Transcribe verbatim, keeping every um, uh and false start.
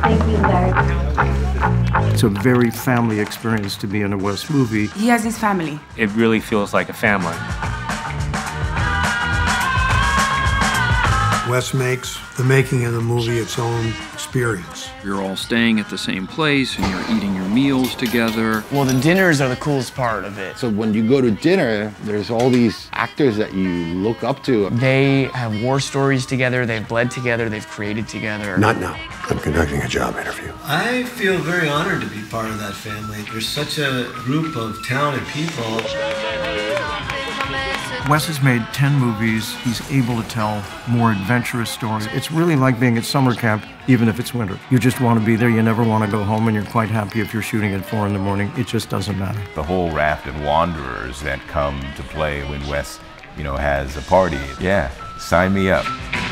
Thank you, Derek. It's a very family experience to be in a Wes movie. He has his family. It really feels like a family. Wes makes the making of the movie its own experience. You're all staying at the same place and you're eating your meals together. Well, the dinners are the coolest part of it. So when you go to dinner, there's all these actors that you look up to. They have war stories together, they've bled together, they've created together. Not now. I'm conducting a job interview. I feel very honored to be part of that family. There's such a group of talented people. Wes has made ten movies. He's able to tell more adventurous stories. It's really like being at summer camp, even if it's winter. You just want to be there. You never want to go home, and you're quite happy if you're shooting at four in the morning. It just doesn't matter. The whole raft of wanderers that come to play when Wes, you know, has a party. Yeah, sign me up.